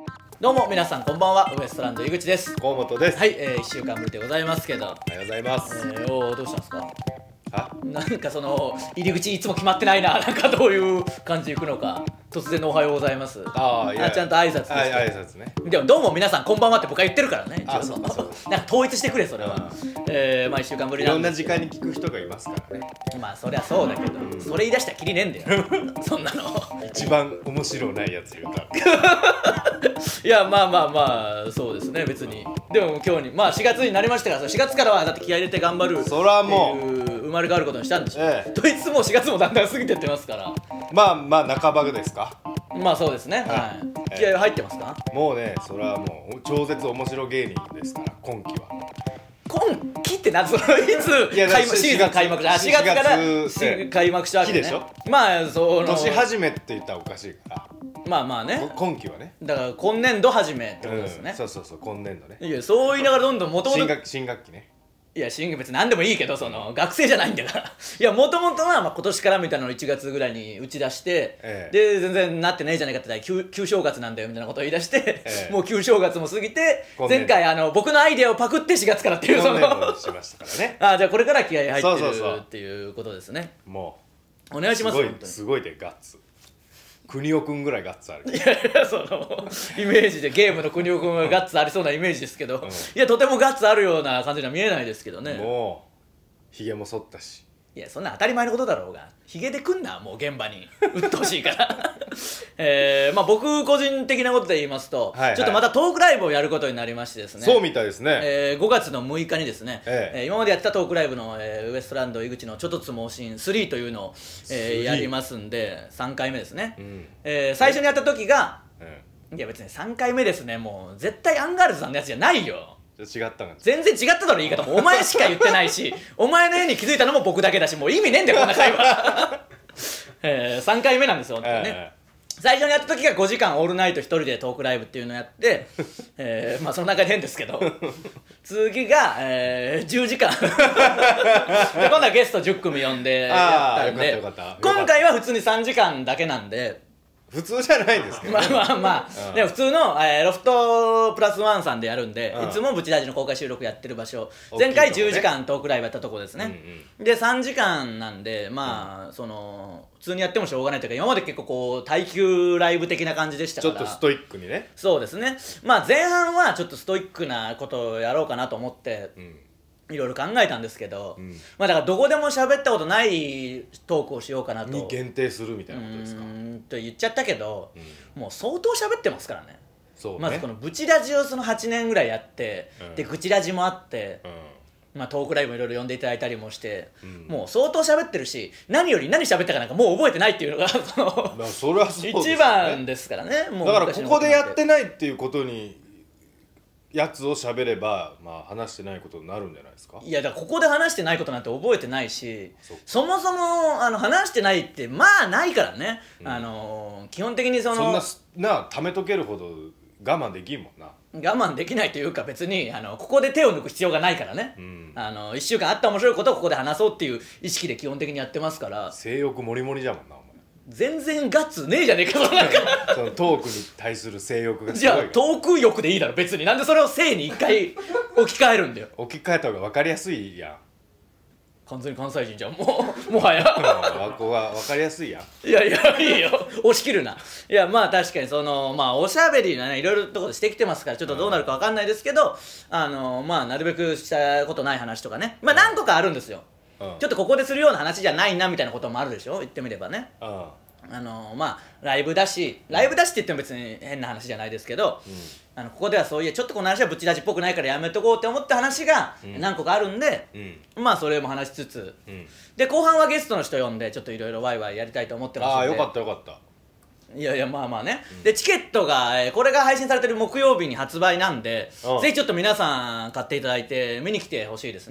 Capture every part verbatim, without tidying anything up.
どうも皆さんこんばんは、ウエストランド井口です。 河本です。 はい、えー、いっしゅうかんぶりでございますけど、 おはようございます。 えー、おーどうしたんですか。 あ、 なんかその入り口いつも決まってないな、なんかどういう感じでいくのか。突然のおはようございます。 あーいやあ、ちゃんと挨拶です。 あ挨拶ね。 でもどうも皆さんこんばんはって僕は言ってるからね。 あ一応そうかそうなんか統一してくれそれは。えー、まあいっしゅうかんぶりいろんな時なんですけど。 間に聞く人がいますからね。 まあそりゃそうだけど、 うんそれ言い出したらきりねえんだよそんなの一番面白ないやつ言うた。 いやまあまあまあそうですね、別に。でも今日にまあしがつになりましたから、しがつからはだって気合い入れて頑張る、 そらもうう生まれ変わることにしたんでしょ、 ええ、 といつもしがつもだんだん過ぎてってますから。 まあまあ半ばですか。 まあそうですね、はい、 ええ、 気合い入ってますか。 もうね、それはもう超絶面白芸人ですから今期は。 今期ってなんそのいついや開幕シーズン開幕した、あしがつからしがつ開幕したわけね。 期でしょ。 まあその年始めって言ったらおかしいから、 まあまあね、 こ今期はね、 だから今年度始めってことですね、 うん、そうそうそう、今年度ね。 いやそう言いながらどんどんもともと新学新学期ね。 いや新別に何でもいいけど、その学生じゃないんだからいやもともとはまあ今年からみたいなのをいちがつぐらいに打ち出して、 ええ、でで全然なってねえじゃないかって言ったら 旧, 旧正月なんだよみたいなことを言い出して、 ええ、 もう旧正月も過ぎて今年前回あの僕のアイデアをパクってしがつからっていうそ今の年度しましたからねあ、じゃあこれから気合い入ってそうそうそうるっていうことですね。 もお願いします。 うすごい本当にすごいでガッツ。国尾くんぐらいガッツある。 いやいやそのイメージでゲームの国尾君はガッツありそうなイメージですけど、 うん、 いやとてもガッツあるような感じには見えないですけどね。 もうひげも剃ったし。 いやそんな当たり前のことだろうが、ヒゲで来んなもう現場に鬱陶しいからえー、まあ僕個人的なことで言いますと、 はいはい、 ちょっとまたトークライブをやることになりましてですね。 そうみたいですね、 えー、ごがつのむいかにですね、 えええー、今までやってたトークライブの、えー、ウエストランド井口のちょっとつ盲信スリーというのを、えー、やりますんでさんかいめですね、うん、えー、最初にやった時が、うん、いや別にさんかいめですね、もう絶対アンガールズさんのやつじゃないよ。 違ったの。 全然違っただろ言い方も。お前しか言ってないしお前の絵に気づいたのも僕だけだし、もう意味ねえんだよこんな会話えー、さんかいめなんですよ本当にね、えー、最初にやった時がごじかんオールナイト一人でトークライブっていうのをやってえー、まあその中で変ですけど次が、えー、じゅうじかんで今度はゲストじゅっくみ呼んでやったんで、今回は普通にさんじかんだけなんで普通じゃないですけど、ね、 まあまあまあ、うん、でも普通の、えー、ロフトプラスワンさんでやるんで、うん、いつもブチラジの公開収録やってる場所、前回じゅうじかんトークライブやったとこですね、うんうん、でさんじかんなんでまあ、うん、その普通にやってもしょうがないというか、今まで結構こう耐久ライブ的な感じでしたから、 ちょっとストイックにね。 そうですね、まあ前半はちょっとストイックなことをやろうかなと思って、うん、いろいろ考えたんですけど、うん、まあだからどこでも喋ったことないトークをしようかなと。 に限定するみたいなことですか。うーんと言っちゃったけど、うん、もう相当喋ってますからね。 そうね、 まずこのブチラジをそのはちねんぐらいやって、うん、でグチラジもあって、うん、まあトークライブもいろいろ呼んでいただいたりもして、うん、もう相当喋ってるし、何より何喋ったかなんかもう覚えてないっていうのがそのそれはそうですね、 一番ですからね。もうだからここでやってないっていうことにやつを喋れば、まあ、話してないことになるんじゃないですか。いやだからここで話してないことなんて覚えてないし、 そ, そもそもあの話してないってまあないからね、うん、あの基本的にそのそんなな溜めとけるほど我慢できんもんな。 我慢できないというか、別にあのここで手を抜く必要がないからね、うん、あのいっしゅうかんあった面白いことをここで話そうっていう意識で基本的にやってますから。 性欲もりもりじゃもんな。 全然ガッツねえじゃねえかそそのトークに対する性欲がすごい。 じゃあトーク欲でいいだろ別に。なんでそれを性に一回置き換えるんだよ。 置き換えた方が分かりやすいやん。 完全に関西人じゃんもうもはやここは分かりやすいやん。 いやいやいいよ押し切るな。いやまあ確かにそのまあおしゃべりなねいろいろところしてきてますから、ちょっとどうなるか分かんないですけど、あのまあなるべくしたことない話とかね、まあ何個かあるんですよ。うん、ちょっとここでするような話じゃないなみたいなこともあるでしょ、言ってみればね。うん、あのまあライブだしライブだしって言っても別に変な話じゃないですけど、うん、あのここではそういうちょっとこの話はブチラジっぽくないからやめとこうって思った話が何個かあるんで、うん、まあそれも話しつつ、うん、で後半はゲストの人呼んでちょっといろいろワイワイやりたいと思ってますんで。 ああよかったよかった。 いやいやまあまあね、うん、でチケットが、えー、これが配信されてる木曜日に発売なんで、ぜひちょっと皆さん買っていただいて見に来てほしいですね。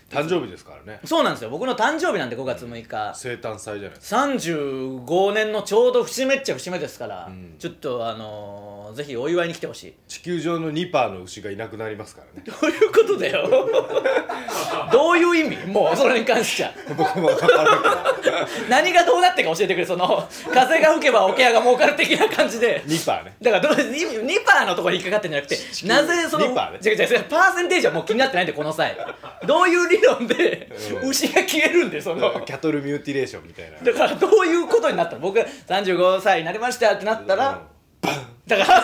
誕生日ですからね。 そうなんですよ、僕の誕生日なんでごがつむいか、 生誕祭じゃないですか。 さんじゅうごねんのちょうど節目っちゃ節目ですから、 うん、 ちょっとあのー、ぜひお祝いに来てほしい。 地球上の にパーセント の牛がいなくなりますからね。 どういうことだよどういう意味、もうそれに関しては僕も分からんけど何がどうなってか教えてくれ。その風が吹けば桶屋が儲かる的な感じでにパーセント ね。 だからどう にパーセント のところに引っかかってんじゃなくて、なぜそのにパーセント ね。 違う違う違う、パーセンテージはもう気になってないんで、この際どういう理論で牛が消えるんで、そのキャトルミューティレーションみたいな。 だからどういうことになったの。僕がさんじゅうごさいになりましたってなったら、だから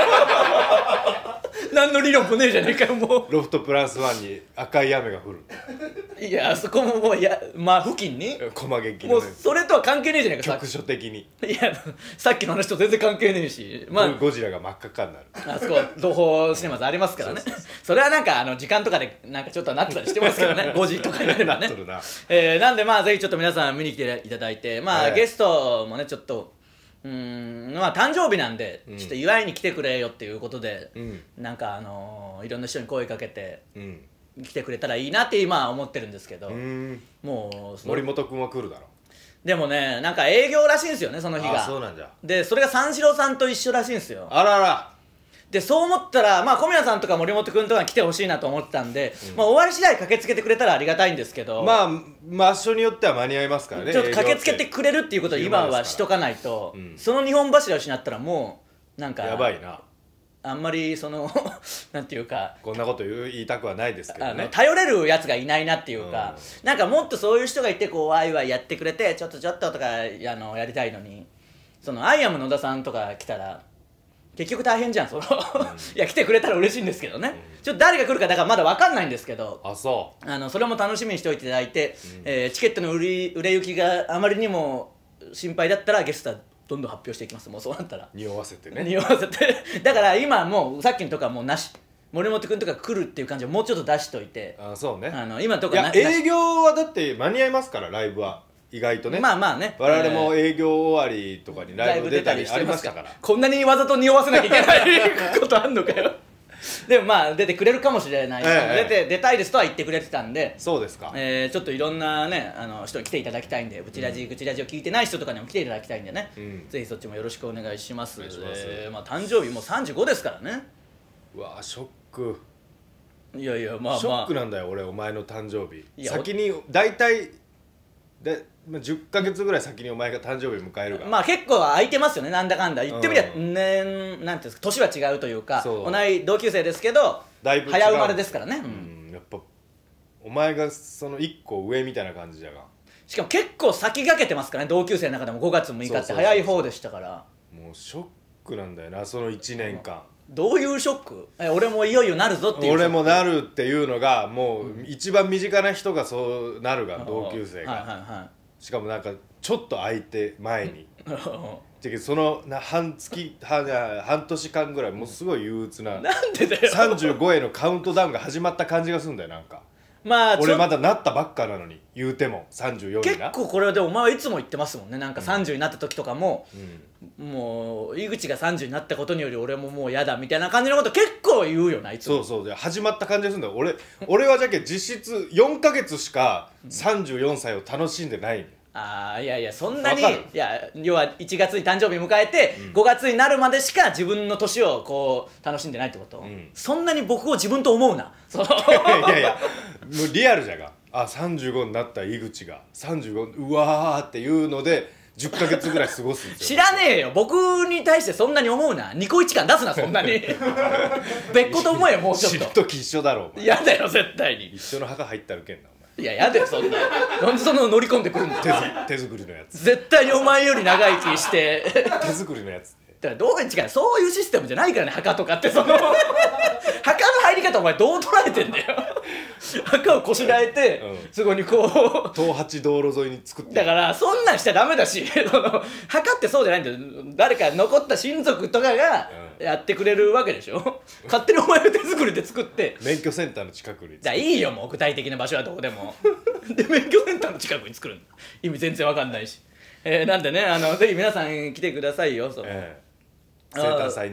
何の理論もねえじゃねえかよ。もロフトプラスワンに赤い雨が降る。 ういや、そこももう、いや、まあ付近に駒劇もうのね、 それとは関係ねえじゃねえか。 局所的にさいや、さっきの話と全然関係ねえし、まあゴジラが真っ赤っかになる。 あそこ東宝シネマズありますからね。それはなんかあの時間とかでなんかちょっとなってたりしてますけどねごじとかになればねなっとるな。 えー、なんでまあぜひちょっと皆さん見に来ていただいて、まあ、 はいゲストもねちょっとうーんまあ誕生日なんで、 うんちょっと祝いに来てくれよっていうことで、 うんなんかあのーいろんな人に声かけてうん来てくれたらいいなって今は思ってるんですけど、 うーんもうその森本君は来るだろ。 でもねなんか営業らしいんですよね、その日が。 あ、そうなんじゃ。 でそれが三四郎さんと一緒らしいんですよ。 あらら。 でそう思ったら、まあ、小宮さんとか森本君とかに来てほしいなと思ってたんで、 うんまあ、終わり次第駆けつけてくれたらありがたいんですけど、 まあ場所によっては間に合いますからね。 ちょっと駆けつけ営業ってくれるっていうことを今はしとかないと、 うんその日本柱を失ったらもうなんかやばいな。 あんまりそのなんていうかこんなこと言う言いたくはないですけどあのね。 頼れるやつがいないなっていうか、なんかもっとそういう人がいてこうワイワイやってくれてちょっとちょっととかあのやりたいのに、そのアイアム野田さんとか来たら結局大変じゃんそのいや来てくれたら嬉しいんですけどね、ちょっと誰が来るかだからまだ分かんないんですけど、 あ、そあのそれも楽しみにしておいていただいて、 うんえーチケットの売り売れ行きがあまりにも心配だったらゲストはどんどん発表していきます。もうそうなったらう。匂わせてね。 匂わせてだから今もうさっきのとこはもうなし、森本君とか来るっていう感じをもうちょっと出しといて、 あ、そうね。 あの今のとこいはななしや営業はだって間に合いますからライブは意外とね。 まあまあね、 我々もえー営業終わりとかにライブ出たりありましたから。 こんなにわざと匂わせなきゃいけないことあんのかよでもまあ出てくれるかもしれないし、 ええ出て出たいですとは言ってくれてたんで、 そうですか。 えーちょっといろんなねあの人に来ていただきたいんで、ブチラジ、ブチラジを聞いてない人とかにも来ていただきたいんでね、 うんぜひそっちもよろしくお願いします。 お願いしますえーまあ、誕生日もうさんじゅうごですからね。 うわショック。 いやいやまあまあショックなんだよ俺お前の誕生日。 いや先に大体でまあじゅっかげつぐらい先にお前が誕生日迎えるから。 まあ結構空いてますよね、なんだかんだ言ってみりゃ、 うん年なんていうんですか、年は違うというか、 そう同い同級生ですけどだいぶ違う早生まれですからね、ううんんやっぱお前がそのいっこ上みたいな感じだが。 しかも結構先駆けてますからね、同級生の中でもごがつむいかって早い方でしたから。 もうショックなんだよなそのいちねんかん。 どういうショック？え俺もいよいよなるぞっていう。 俺もなるっていうのがもう一番身近な人がそうなるが同級生が、 はいはしかもなんかちょっと空いて前にいはでそのな半月半半年間ぐらいもうすごい憂鬱ないなんでだよさんじゅうごへのカウントダウンが始まった感じがするんだよ。なんかまあちょ俺まだなったばっかなのに言うてもさんじゅうよんに結な。 構これでお前はいつも言ってますもんね、なんかさんじゅうになった時とかも、 うん、 もう井口がさんじゅうになったことにより俺ももう嫌だみたいな感じのこと結構言うよな、いつも。 そうそうで始まった感じがするんだよ。俺俺はじゃけ実質よんかげつしかさんじゅうよんさいを楽しんでないんだよ。 ああいやいやそんなにわかるいや要はいちがつに誕生日迎えて、 うんごがつになるまでしか自分の年をこう楽しんでないってこと、 うんそんなに僕を自分と思うなそのいやいやもうリアルじゃがあさんじゅうごになった井口がさんじゅうごうわーっていうのでじゅっかげつぐらい過ごすんです知よ。 らねえよ、僕に対してそんなに思うな、ニコイチ感出すなそんなに別個と思えよもうちょっと。 知るとき一緒だろお前。 嫌だよ絶対に。 一緒の墓入ったるけんなお前。 いや嫌だよそんな、なんでその乗り込んでくるんだよ。 手作手作りのやつ絶対にお前より長生きして手作りのやつだからどう違う、そういうシステムじゃないからね、墓とかってその墓の入り方お前どう捉えてんだよ墓をこしらえて、 うんそこにこう東八道路沿いに作ってだからそんなんしちゃダメだしその墓ってそうじゃないんだよ、誰か残った親族とかがやってくれるわけでしょ勝手にお前が手作りで作って免許センターの近くにじゃあいいよもう具体的な場所はどこでもで免許センターの近くに作るの意味全然わかんないし、えー、なんでねあのぜひ皆さん来てくださいよその、 ええ生誕祭にね。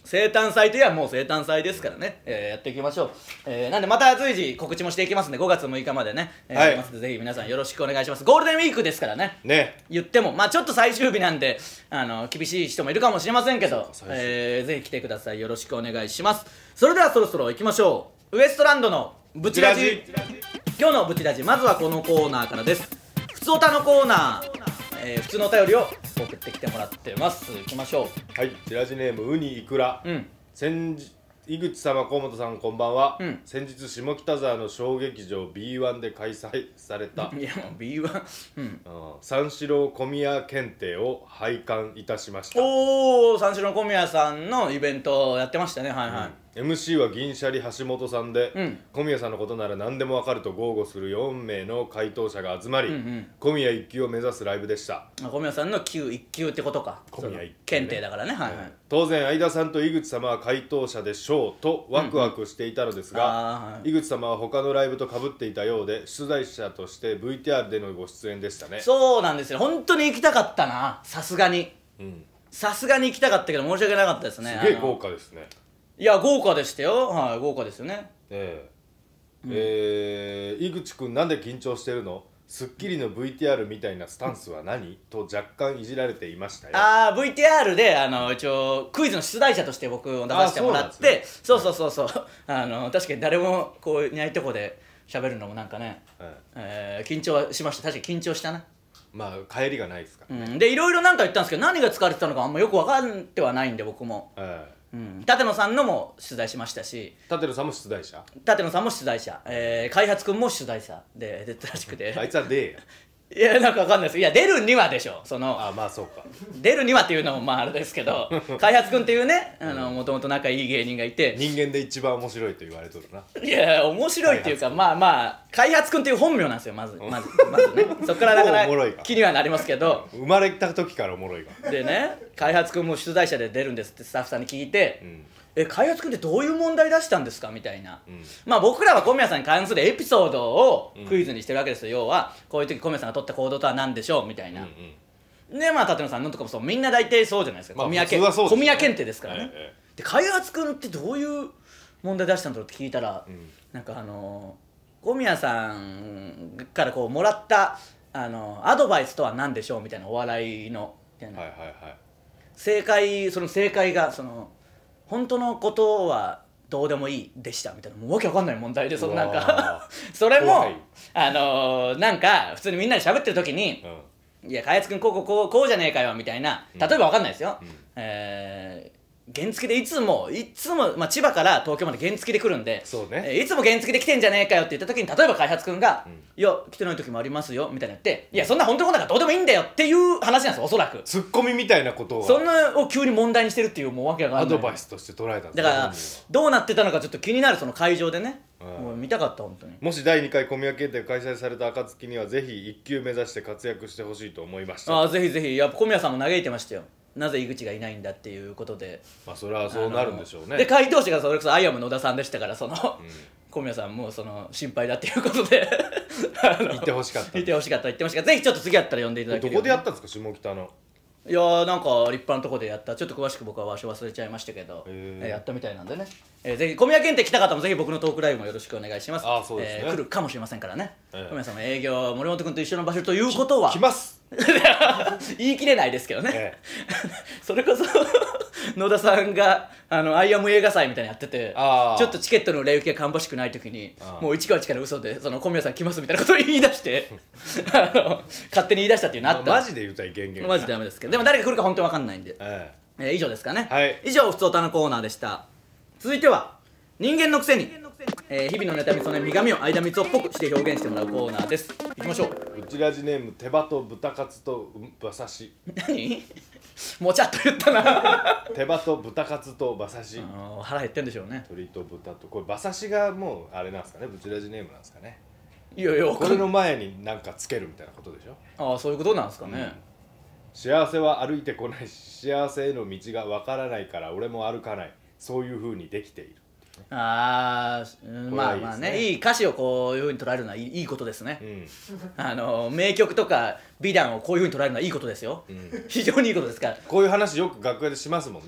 生誕祭といえばもう生誕祭ですからね、えー、やっていきましょう、えー、なんでまた随時告知もしていきますんでごがつむいかまでね、えーはい、 やりますのでぜひ皆さんよろしくお願いします。ゴールデンウィークですからねね言ってもまあちょっと最終日なんであの厳しい人もいるかもしれませんけど、えー、ぜひ来てください。よろしくお願いします。それではそろそろ行きましょう。ウエストランドのブチラジ。今日のブチラジ、まずはこのコーナーからです。ふつおたのコーナー、えー、普通のお便りを送ってきてもらってます。行きましょはい、チラジネームウニイクラ。 うん先日井口様、河本さん、こんばんは、 うん、 先日下北沢の小劇場 ビーワン で開催されたう。いやもう ビーワン、うん、 三四郎小宮検定を拝観いたしました。 おお、三四郎小宮さんのイベントやってましたね。はいはい、 うん、エムシー は銀シャリ橋本さんで、 うん、 小宮さんのことなら何でも分かると豪語するよんめいの回答者が集まり、 うんうん、 小宮一級を目指すライブでした。 小宮さんの級いっ級ってことか。 小宮一級、ね、 検定だからね。はいはい、 うん、当然相田さんと井口様は回答者でしょうとワクワクしていたのですが、 うんうん、はい、 井口様は他のライブと被っていたようで出題者として ブイティーアール でのご出演でしたね。 そうなんですよ。本当に行きたかったな、さすがにさすがに行きたかったけど申し訳なかったですね。 すげえ豪華ですね。 いや豪華でしたよ。はい、豪華ですよね。 えーうん、えー、井口くんなんで緊張してるの？スッキリの ブイティーアール みたいなスタンスは何？と若干いじられていましたよ。 ああ ブイティーアール であの一応クイズの出題者として僕を出させてもらって、そうそうそうそうあの確かに誰もこういないとこで喋るのもなんかね、はい、えー、緊張はしました。確かに緊張したな。 まあ帰りがないですからね、 うん、でいろいろなんか言ったんですけど何が使われてたのかあんまよく分かってはないんで僕も、はい、うん、舘野さんのも出題しましたし、 舘野さんも出題者舘野さんも出題者、えー、開発くんも出題者で出たらしくてあいつは出えやいやなんかわかんないです。いや出るにはでしょ。そのあまあそうか出るにはっていうのもまああれですけど開発くんっていうねもともと仲いい芸人がいて人間で一番面白いと言われとるな。 いや面白いっていうかまあまあ開発くんっていう本名なんですよまずまずまずねそこからだから気にはなりますけど生まれた時からおもろいがでね開発くんも出題者で出るんですってスタッフさんに聞いて、うん、え開発くんってどういう問題出したんですかみたいな、うん、まあ僕らは小宮さんに関するエピソードをクイズにしてるわけですよ、うん、要はこういう時小宮さんが取った行動とは何でしょうみたいな、うんうん、でまあ舘野さんのとかもそうみんな大体そうじゃないですか、まあ、小宮検、小宮検定ですからね、ええ、で開発くんってどういう問題出したんだろうって聞いたら、うん、なんかあのー、小宮さんからこうもらったあのアドバイスとは何でしょうみたいなお笑いのみたいな、はいはいはい、正解その正解がその本当のことはどうでもいいでしたみたいなもうわけわかんない問題でそのなんかそれもあのー、なんか普通にみんなで喋ってる時に、うん、いや開発君こうこうこうこうじゃねえかよみたいな例えばわかんないですよ、うん、えー原付でいつもいつも、まあ、千葉から東京まで原付で来るんでそう、ね、 えー、いつも原付で来てんじゃねえかよって言った時に例えば開発くんが、うん、いや来てない時もありますよみたいな言っていやそんな本当のことなんかどうでもいいんだよっていう話なんですよおそらくツッコミみたいなことをそんなを急に問題にしてるっていうもうわけがアドバイスとして捉えたんですだからどうなってたのかちょっと気になるその会場でね、うん、もう見たかった本当にもしだいにかい小宮検定が開催された暁にはぜひいっ級目指して活躍してほしいと思いました。 ああぜひぜひやっぱ小宮さんも嘆いてましたよなぜ井口がいないんだっていうことでまあそれはそうなるんでしょうね。 で回答者がそれこそアイアム野田さんでしたからその、うん、小宮さんもその心配だっていうことで言ってほしかった言ってほしかった言ってほしかったぜひちょっと次やったら呼んでいただけるどこでやったんですか下北の。 いやーなんか立派なとこでやったちょっと詳しく僕は場所忘れちゃいましたけど、えー、やったみたいなんでね、えー、ぜひ小宮検定来た方もぜひ僕のトークライブもよろしくお願いします。 あそうですね、 えー、来るかもしれませんからね、えー、小宮さんも営業森本君と一緒の場所ということは来ます言い切れないですけどね、 ええ、 それこそ野田さんがあのアイアム映画祭みたいなのやっててちょっとチケットの売れ行きが芳しくない時にもう一か八から嘘でその小宮さん来ますみたいなことを言い出してあの勝手に言い出したっていうのあった、 まあ、マジで言うたらいけんけんマジでダメですけどでも誰が来るか本当に分かんないんで、えええー、以上ですかね、はい、以上ふつおたのコーナーでした。続いては人間のくせに、えー、日々の妬みそのみがみを間光をっぽくして表現してもらうコーナーです。いきましょう。 うちラジネーム手羽と豚カツと馬刺し。 何もちゃっと言ったな手羽と豚カツと馬刺し。 腹減ってんでしょうね。 鶏と豚とこれ馬刺しがもうあれなんですかねうちラジネームなんですかね。 いやいやこれの前に何かつけるみたいなことでしょ。 ああそういうことなんですかね、うん、 幸せは歩いてこないし幸せへの道がわからないから俺も歩かないそういう風にできている。 ああ、まあまあね、いい歌詞をこういうふうに捉えるのはいい、いいことですね、うん、あの名曲とか美談をこういうふうに捉えるのはいいことですよ、うん、非常にいいことですから。 こういう話よく楽屋でしますもんね。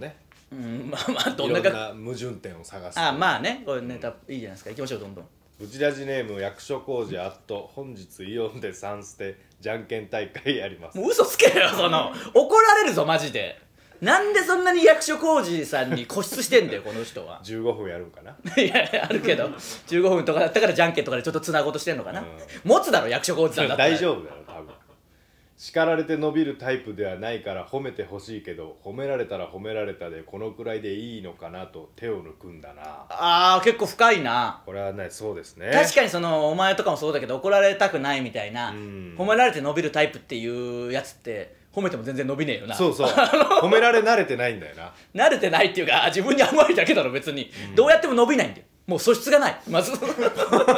うん、まあまあどいろんんなかな矛盾点を探す。 あまあね、これネタいいじゃないですか。行きましょう、どんどん。 ブチラジネーム役所工事アット本日イオンでさん捨てじゃんけん大会やります。 もう嘘つけよ、その怒られるぞマジで。なんでそんなに役所工事さんに固執してんだよこの人は。 じゅうごふんやるんかな。 いやいやあるけどじゅうごふんとかだったからじゃんけんとかでちょっとつなごうとしてんのかな、 うん持つだろ役所工事さんだったら。 大丈夫だよ多分。叱られて伸びるタイプではないから褒めてほしいけど、褒められたら褒められたでこのくらいでいいのかなと手を抜くんだな。 あー結構深いな。 これはね、そうですね。 確かにそのお前とかもそうだけど怒られたくないみたいな、 ん褒められて伸びるタイプっていうやつって褒めても全然伸びねえよな。 そうそう褒められ慣れてないんだよな。 慣れてないっていうか自分に甘いだけだろ別に、うん、どうやっても伸びないんだよ。もう素質がないまずそんなん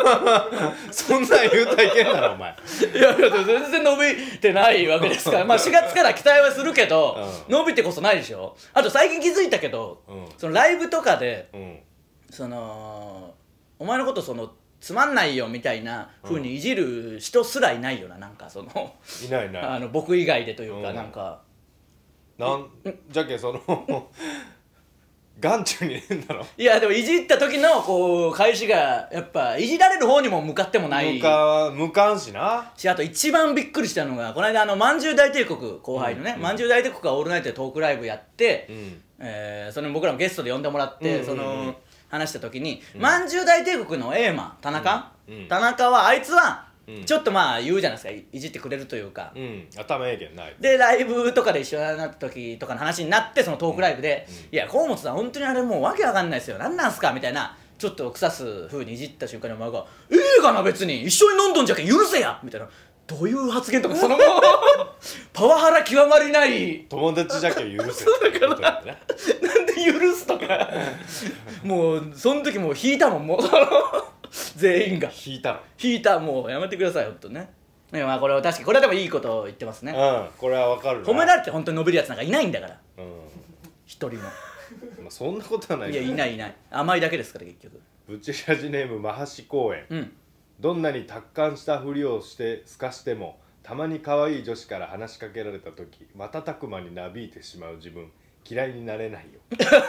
言うたらいけんだろお前。 いやいや全然伸びてないわけですからまあしがつから期待はするけど、うん、伸びてこそないでしょ。あと最近気づいたけど、うん、そのライブとかで、うん、そのお前のことそのつまんないよみたいな風にいじる人すらいないよな。なんかそのいないいない、 あの僕以外でというか、うん、なんかなんじゃけその眼中にいるんだろ。 いやでもいじった時のこう返しがやっぱいじられる方にも向かってもない向か向かんしなし、あと一番びっくりしたのがこの間あのまんじゅう大帝国後輩のね、まんじゅう大帝国がオールナイトでトークライブやって、うん、えー、それ僕らもゲストで呼んでもらって、うんうんうん、その話した時に、うん、まんじゅう大帝国の A マン田中、うんうん、田中はあいつはちょっとまあ言うじゃないですか、いじってくれるというか、 うん、頭ええけんないでライブとかで一緒になった時とかの話になって、そのトークライブで、うんうん、いや河本さん本当にあれもうわけわかんないですよ、何なんすかみたいなちょっと腐す風にいじった瞬間にお前が「ええかな別に一緒に飲んどんじゃけん許せや」みたいな、どういう発言とかその後パワハラ極まりない友達じゃけん許せだから、ね、なんで許すとかもうその時もう引いたもんもう全員が引いたの引いた。もうやめてくださいほんとね。ね、まあこれは確かにこれはでもいいことを言ってますね。 うん、これはわかるな。 褒められて本当に伸びるやつなんかいないんだから、うん、一人も。 まあそんなことはない。 いやいないいない、甘いだけですから結局。 ブチラジネームマハシ公園、うん、どんなに達観したふりをしてすかしてもたまに可愛い女子から話しかけられた時瞬く間になびいてしまう自分嫌いになれないよ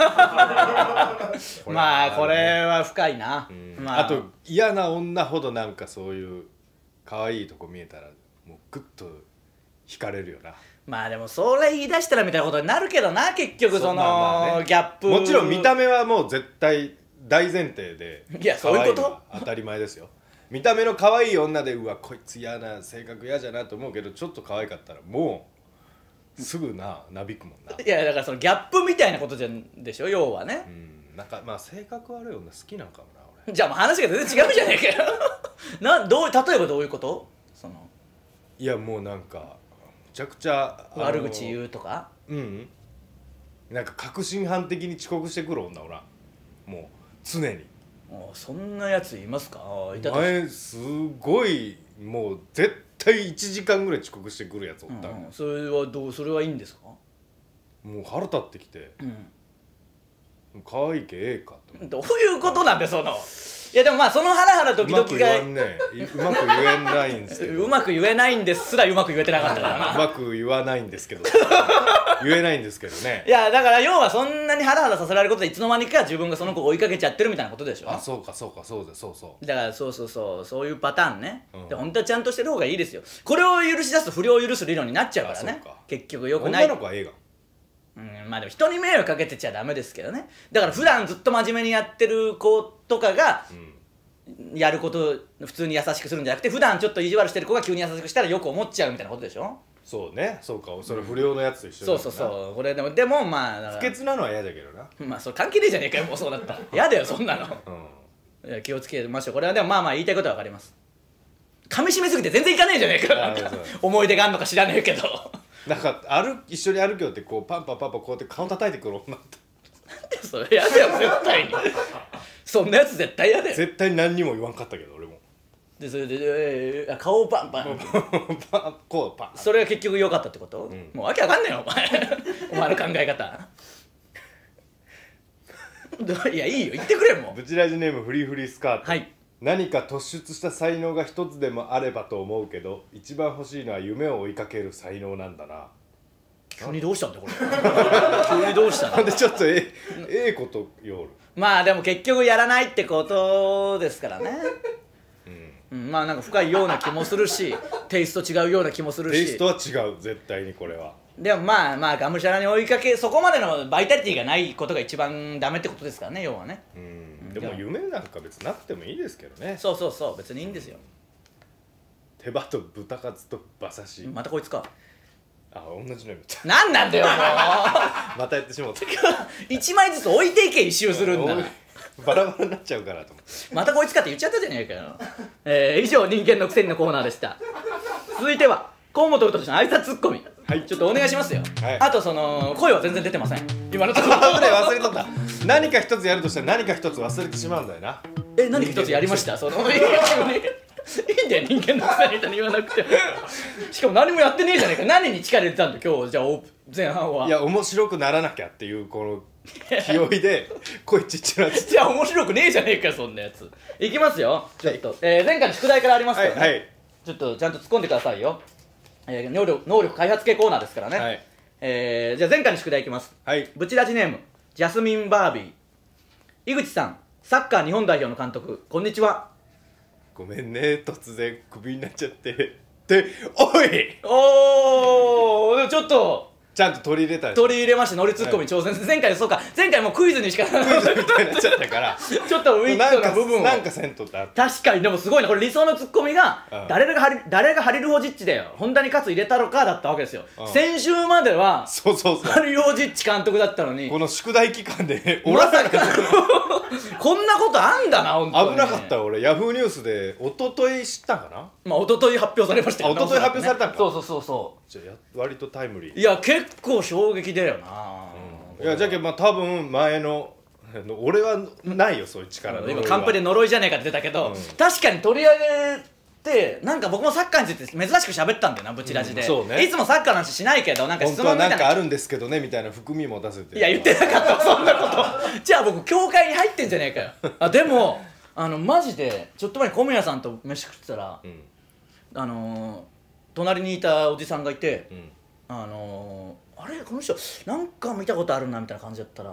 まあこれは深いな、 うん、 まあ、 あと嫌な女ほどなんかそういう可愛いとこ見えたらもうグッと惹かれるよな。 まあでもそれ言い出したらみたいなことになるけどな結局その、まあまあね、ギャップもちろん見た目はもう絶対大前提でいやそういうこと当たり前ですよ見た目の可愛い女でうわこいつ嫌な性格嫌じゃなと思うけどちょっと可愛かったらもうすぐななびくもんな。 いやだからそのギャップみたいなことじゃんでしょ要はね。 うんなんかまあ性格悪い女好きなんかもな俺。 じゃあもう話が全然違うじゃねえかよなどう例えばどういうことそのいやもうなんかめちゃくちゃ悪口言うとか。 うん、うん、なんか確信犯的に遅刻してくる女おらもう常に。 あそんなやついますか。あいた前すごいもう絶対いちじかんぐらい遅刻してくるやつおった、うんうん、 それはどうそれはいいんですか。 もう腹立ってきて、うん、可愛いけええかと。 どういうことなんだそのいやでもまあそのハラハラドキドキがうまく言わんねうまく言えないんですけどうまく言えないんですすらうまく言えてなかったからなうまく言わないんですけど言えないんですけどね。 いやだから要はそんなにハラハラさせられることでいつの間にか自分がその子を追いかけちゃってるみたいなことでしょ。 あそうかそうかそうだそうそうだからそうそうそうそういうパターンね、うん、で本当はちゃんとしてる方がいいですよ。これを許し出すと不良を許す理論になっちゃうからね。結局よくない。 女の子は映画うん、まあでも人に迷惑かけてちゃダメですけどね。だから普段ずっと真面目にやってる子とかが、うん、やること普通に優しくするんじゃなくて普段ちょっと意地悪してる子が急に優しくしたらよく思っちゃうみたいなことでしょ。 そうねそうかそれ不良のやつと一緒だ、 うん、そうそうそうこれでもでもまあ不潔なのは嫌だけどな。 まあそれ関係ねえじゃねえかよもうそうだったら嫌だよそんなの、うん、いや気をつけましょう。これはでもまあまあ言いたいことは分かります。噛み締めすぎて全然いかねえじゃねえかなんか思い出があんのか知らねえけどなんか歩一緒に歩きよってこうパンパンパンパンこうやって顔叩いてくる女ってなんでそれやだよ絶対にそんなやつ絶対やだよ。 絶対何にも言わんかったけど俺もでそれで、えー、顔パンパンパンこうパンそれが結局良かったってこと、うん、もうわけわかんねえよお前お前の考え方いやいいよ言ってくれもう。 ブチラジネームフリーフリースカート、 はい、 何か突出した才能が一つでもあればと思うけど一番欲しいのは夢を追いかける才能なんだな。 急にどうしたんだこれ急にどうしたのなんでちょっとえええことよる。 まあでも結局やらないってことですからね。うん、まあなんか深いような気もするしテイスト違うような気もするし、 テイストは違う、絶対にこれは。 でもまあまあがむしゃらに追いかけ、そこまでのバイタリティがないことが一番ダメってことですからね、要はね。 うん、でも夢なんか別になくてもいいですけどね。 そうそうそう、別にいいんですよ。 手羽と豚カツと馬刺し、 またこいつか。 あ、同じの見た。 なんなんだよもうまたやってしまった。 一枚ずつ置いていけ、一周するんだな。 バラバラになっちゃうからと思って。 またこいつかって言っちゃったじゃねえかよ。えー、以上人間のくせにのコーナーでした。続いては河本太の挨拶ツッコミ、はい、ちょっとお願いしますよ、はい、あとその声は全然出てません今のところ。 危ない、忘れとった。何か一つやるとしたら何か一つ忘れてしまうんだよな。 え、何か一つやりました？そのいいんだよ、人間のくせにみたいに言わなくてしかも何もやってねえじゃねえか。何に力入れてたんだ今日、じゃあ前半は。 いや、面白くならなきゃっていうこの気負いで声ちっちゃなじゃあ面白くねえじゃねえかそんなやつ。いきますよ、ちょっと、はい、えー、前回の宿題からありますからね、はいはい、ちょっとちゃんと突っ込んでくださいよ。えー、能力、能力開発系コーナーですからね、はい、えー、じゃあ前回の宿題いきます、はい、ブチラジネームジャスミンバービー。井口さん、サッカー日本代表の監督、こんにちは。 ごめんね、突然クビになっちゃってっておいおー、ちょっとちゃんと取り入れた取り入れました、ノリツッコミ挑戦、はい、前回そうか、前回もうクイズにしかクイズみたいになっちゃったからちょっとウィットな部分をなんかせんとってあった。 確かに。でもすごいな、これ理想のツッコミが、うん、誰がハリ誰がハリルホジッチで本田に勝つ入れたのかだったわけですよ、うん、先週まではそうそうそうハリルホジッチ監督だったのに、 この宿題期間でおらないかこんなことあんだな、本当に危なかった。俺ヤフーニュースで一昨日知ったかな。 まあ一昨日発表されましたけど、一昨日発表されたんか。 そうそうそうそう。 じゃあ割とタイムリー。 いや結構衝撃だよな、 うん、いやじゃけまあ多分前の俺はないよ、そういう力。 今カンペで呪いじゃねえかって出たけど、うん、確かに取り上げて、なんか僕もサッカーについて珍しく喋ったんだよな、ブチラジで、うん、そうね、いつもサッカーの話しないけど、なんか質問みたいな、 本当はなんかあるんですけどねみたいな含みも出せて。 いや言ってなかったそんなことじゃあ僕教会に入ってんじゃねえかよあでもあのマジでちょっと前に小宮さんと飯食ってたら、うん、あのー、隣にいたおじさんがいて、うん、あのー、あれこの人なんか見たことあるなみたいな感じだったら、うん、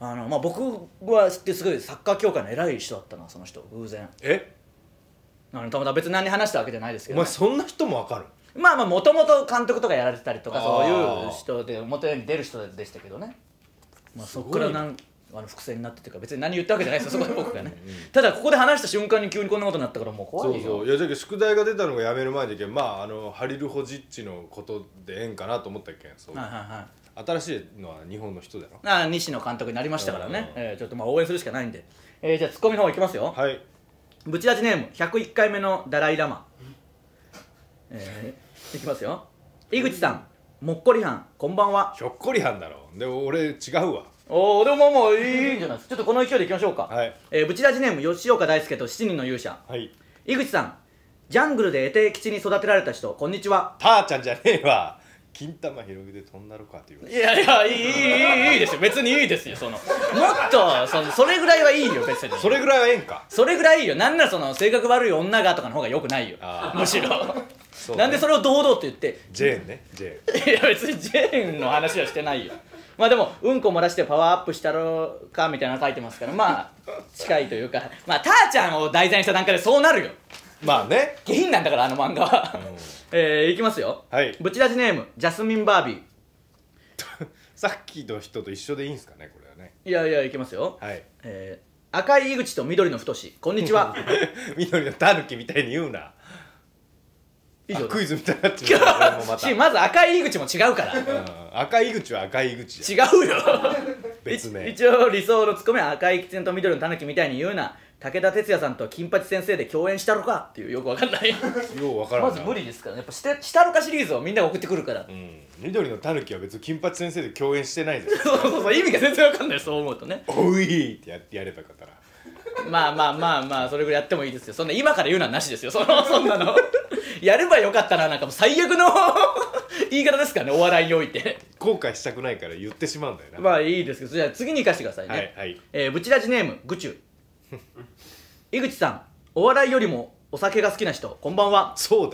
あのまあ、僕は知ってすごいサッカー協会の偉い人だったな、その人偶然。 えあのたまたま別に何話したわけじゃないですけど、ね、 お前そんな人も分かる？ まあまあもともと監督とかやられてたりとかそういう人で表に出る人でしたけどね、まあ、そこからなんあの伏線になってっていうか別に何言ったわけじゃないですよそこで僕がねうん、うん、ただここで話した瞬間に急にこんなことになったからもう怖いよ。 そうそう、いやじゃあ宿題が出たのがやめる前でまああのハリルホジッチのことでええんかなと思ったっけん。そう、はいはいはい、新しいのは日本の人だろ。 ああ西野監督になりましたからね、えー、ちょっとまあ応援するしかないんで、えー、じゃあツッコミの方いきますよ。はい。ブチラジネームひゃくいっかいめのダライラマ、えー、いきますよ。井口さん、もっこりはんこんばんは。 ひょっこりはんだろ。でも俺違うわ。 おお、でももういいんじゃないですか。ちょっとこの勢いでいきましょうか。はい。えー、ブチラジネーム吉岡大輔としちにんの勇者。はい。井口さん、ジャングルで得体吉に育てられた人、こんにちは。 たーちゃんじゃねえわ。金玉広げて飛んだろかっていう。 いやいや、いいいいいいいいですよ、別にいいですよ。そのもっとそのそれぐらいはいいよ別に。 それぐらいはええんか。 それぐらいいいよ。なんならその性格悪い女がとかの方がよくないよ、むしろ。ね、なんでそれを堂々と言ってジェーンね、ジェーン。いや別にジェーンの話はしてないよ。まあでもうんこ漏らしてパワーアップしたろかみたいなの書いてますから、まあ近いというか、まあたーちゃんを題材にした段階でそうなるよ。 まあね、 下品なんだからあの漫画は、うん、えー、いきますよ。はい。ブチラジネームジャスミンバービー。 さっきの人と一緒でいいんすかねこれはね。 いやいやいきますよ。はい。えー、赤い井口と緑の太し、こんにちは。 緑のタヌキみたいに言うな。以上クイズみたいになっちゃう。 ま, たまず赤い井口も違うから、うん、 赤い井口は赤い井口違うよ別名。一応理想のツッコミは赤い狐と緑のタヌキみたいに言うな。武田鉄矢さんと金八先生で共演したのかっていうよくわかんないようわからんな。 まず無理ですから、ね、やっぱしてしたのかシリーズをみんなが送ってくるから、うん、 緑のタヌキは別に金八先生で共演してないですそうそうそう、意味が全然わかんない。そう思うとね、 おいってやってやればよかったらまあまあまあまあそれぐらいやってもいいですよ。そんな今から言うのはなしですよ。そのそんなのやればよかったな、なんかもう最悪の言い方ですからね、お笑いにおいて。 後悔したくないから言ってしまうんだよな。 まあいいですけど、じゃあ次に行かしてくださいね。はい、はい。えー、ブチラジネームグチュ井口さん、お笑いよりもお酒が好きな人、こんばんは。 そうだよ。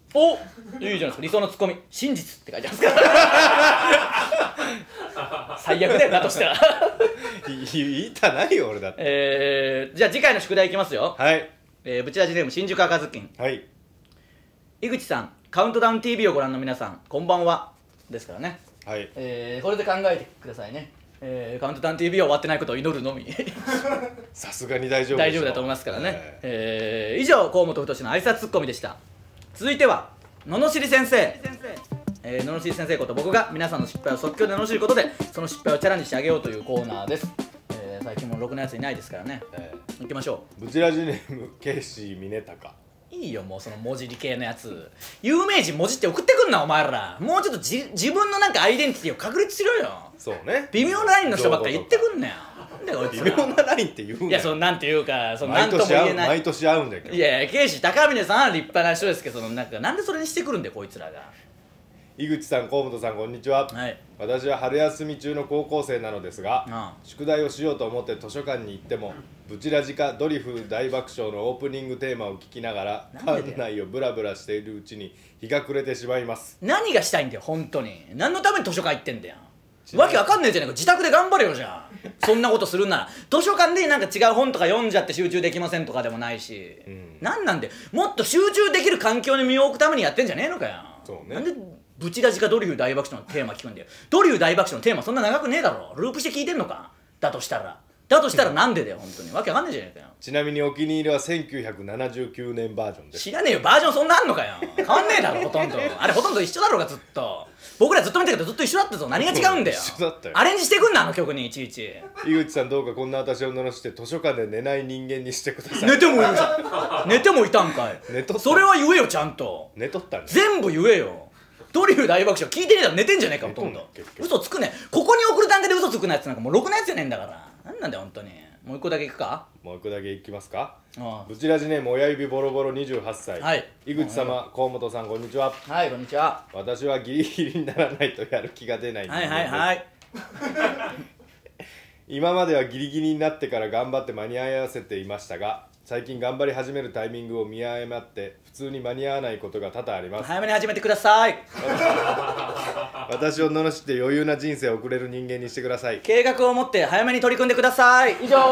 お、いいじゃないですか。理想のツッコミ真実って書いてあるんですから最悪だよだとしたら言いたないよ俺だって。 えー、じゃあ次回の宿題いきますよ。 はい、 えー、ブチラジネーム新宿赤ずきん。 はい、 井口さん、カウントダウン ティーブイ をご覧の皆さんこんばんはですからね。 はい、 えー、これで考えてくださいね。えー、カウントダウン ティーブイ は終わってないことを祈るのみさすがに大丈夫大丈夫だと思いますからね。 はい、 えー、以上河本太の挨拶ツッコミでした。続いては罵り先生。えー、罵り先生こと僕が皆さんの失敗を即興で罵ることでその失敗をチャラにしてあげようというコーナーです。えー、最近もろくなやついないですからね。 えー、行きましょう。ブチラジネームケイシー峰高。 う。いいよもうその文字り系のやつ。有名人文字って送ってくんなお前ら。もうちょっとじ自分のなんかアイデンティティを確立しろよ。 そうね、 微妙なラインの人ばっかり言ってくんなよ。なんだよこいつ微妙なラインって言うんだよ。 いやそのなんていうかそのなん毎とも言えない。 年会う毎年会うんだけど。 いやいや、ケイシ高峰さんは立派な人ですけど、そのなんかなんでそれにしてくるんだよこいつらが。 井口さん、河本さん、こんにちは。 はい。 私は春休み中の高校生なのですが、 ああ宿題をしようと思って図書館に行ってもブチラジかドリフ大爆笑のオープニングテーマを聞きながらなんでだよ館内をブラブラしているうちに日が暮れてしまいます。 何がしたいんだよ本当に。何のために図書館行ってんだよ。わけわかんねえじゃねえか。自宅で頑張れよじゃあそんなことするんなら。図書館でなんか違う本とか読んじゃって集中できませんとかでもないし、うん、なんなんでもっと集中できる環境に身を置くためにやってんじゃねえのかよ。 そうね、 なんでブチラジかドリフ大爆笑のテーマ聞くんだよ。ドリフ大爆笑のテーマそんな長くねえだろ。ループして聞いてんのか。だとしたらだとしたらなんでだよ本当に。わけわかんねえじゃねえかよ。 ちなみにお気に入りはせんきゅうひゃくななじゅうきゅうねんバージョンです。 知らねえよバージョンそんなあんのかよ。変わんねえだろほとんど。あれほとんど一緒だろうがずっと。僕らずっと見てるけどずっと一緒だったぞ。何が違うんだよ。 一緒だったよ。 アレンジしてくんなあの曲にいちいち。 井口さん、どうかこんな私を罵して図書館で寝ない人間にしてください。 寝てもいるじゃん。寝てもいたんかい。 寝とった。 それは言えよちゃんと。 寝とったんです。 全部言えよ。ドリフ大爆笑聞いてねえだろ。寝てんじゃねえかほとんど。嘘つくね。ここに送る段階で嘘つくなやつなんかもうろくなやつじゃねえんだから。なんなんだよ本当に。もう一個だけいくか。 もう一個だけいきますか。 ああブチラジネーム親指ボロボロにじゅうはっさい。 はい。 井口様、河本さん、こんにちは。 はいこんにちは。 私はギリギリにならないとやる気が出ない人間はいです。 はいはい。 今まではギリギリになってから頑張って間に合わせていましたが、最近頑張り始めるタイミングを見誤って普通に間に合わないことが多々あります。 早めに始めてください。 私を罵って余裕な人生を送れる人間にしてください。 計画を持って早めに取り組んでください。以上。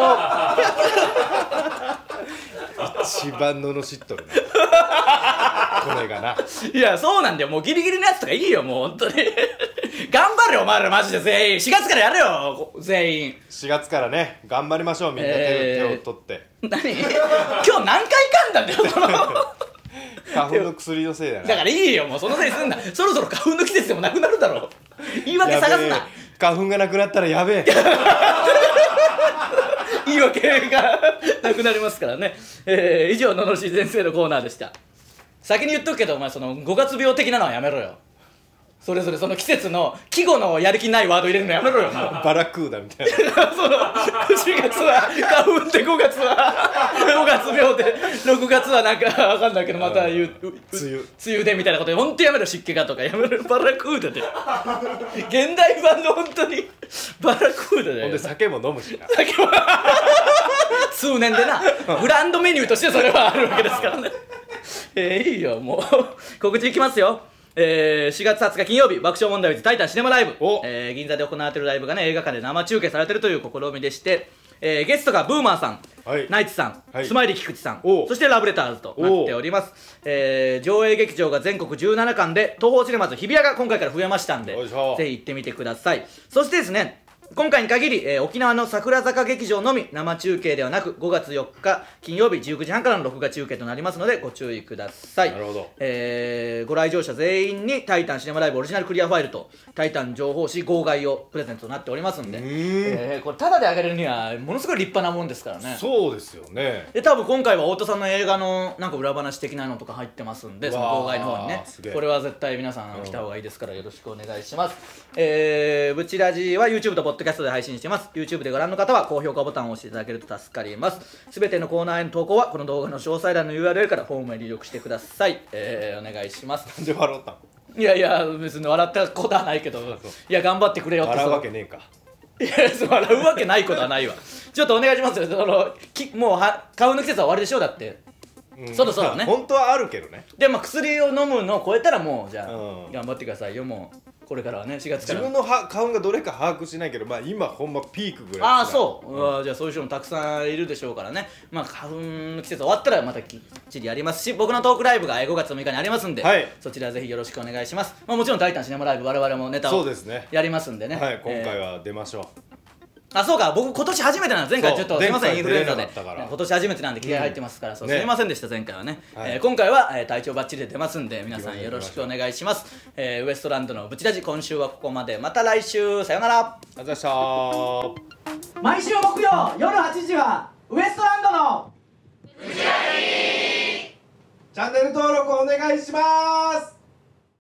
一番罵っとるねこれがな。 いやそうなんだよ。もうギリギリのやつとかいいよもう本当に頑張れよお前らマジで全員。しがつからやれよ全員。 しがつからね頑張りましょう。みんな手を、 えー、 手を取って。 何今日何回噛んだんだよその花粉の薬のせいだな。 だからいいよもうそのせいにすんな。そろそろ花粉の季節でもなくなるだろう。言い訳探すな。 花粉がなくなったらやべえ言い訳がなくなりますからね。えー、以上ののし先生のコーナーでした。先に言っとくけどお前そのごがつ病的なのはやめろよ。それぞれその季節の季語のやる気ないワード入れるのやめろよバラクーダみたいなそのしがつは花粉でごがつはごがつ病でろくがつはなんかわかんないけどまた言う梅雨梅雨でみたいなことでほんとやめろ。湿気がとかやめろ。バラクーダで現代版のほんとにバラクーダでほんで酒も飲むしな。 酒は通年でなグランドメニューとしてそれはあるわけですからね。えー、いいよもう告知いきますよ。えー、しがつはつか金曜日爆笑問題 with タイタンシネマライブ、えー、銀座で行われているライブがね映画館で生中継されているという試みでして、えー、ゲストがブーマーさん、はい、ナイツさん、はい、スマイリー菊池さん、そしてラブレターズとなっております。えー、上映劇場が全国じゅうななかんで東宝シネマズ日比谷が今回から増えましたんでぜひ行ってみてください。そしてですね今回に限り、えー、沖縄の桜坂劇場のみ生中継ではなくごがつよっか金曜日じゅうくじはんからの録画中継となりますのでご注意ください。 なるほど。 えー、ご来場者全員にタイタンシネマライブオリジナルクリアファイルとタイタン情報誌号外をプレゼントとなっておりますんで、えー、これタダであげれるにはものすごい立派なもんですからね。 そうですよね。 で多分今回は太田さんの映画のなんか裏話的なのとか入ってますんでその号外の方にねこれは絶対皆さん来た方がいいですからよろしくお願いします。えー、ブチラジは YouTube と Podcast で配信してます。YouTube でご覧の方は高評価ボタンを押していただけると助かります。すべてのコーナーへの投稿はこの動画の詳細欄の ユーアールエル からフォームへ入力してください。えー、お願いします。 なんで笑ったの？ いやいや別に笑ったことはないけどいや頑張ってくれよって笑うわけねえか。 いや笑うわけないことはないわ。ちょっとお願いしますよ。そのきもうは花粉の季節は終わりでしょうだって。 うんそろそろね本当はあるけどね。 でまあ薬を飲むのを超えたらもうじゃあ、 うん頑張ってくださいよ。もうこれからはねしがつか自ら分のは花粉がどれか把握しないけど、まあ今ほんまピークぐらい。 ああそう、うわじゃあそういう人もたくさんいるでしょうからね。まあ花粉の季節終わったらまたきっちりやりますし、僕のトークライブがごがつむいかにありますんで、 はいそちらぜひよろしくお願いします。まあ、もちろんタイタンシネマライブ我々もネタをそうですねやりますんでね。 はい、今回えーは出ましょう。 あそうか僕今年初めてなんです。前回ちょっとそうすいませんイ前回ンフルエンザで出れなかったから今年初めてなんで気合入ってますから、そうねすいませんでした前回はね、 はいえー今回は、えー体調バッチリで出ますんで皆さんよろしくお願いします。えーウエストランドのブチラジ今週はここまで。また来週さよなら。 ありがとうございました。 毎週木曜夜はちじはウエストランドのチャンネル登録お願いします。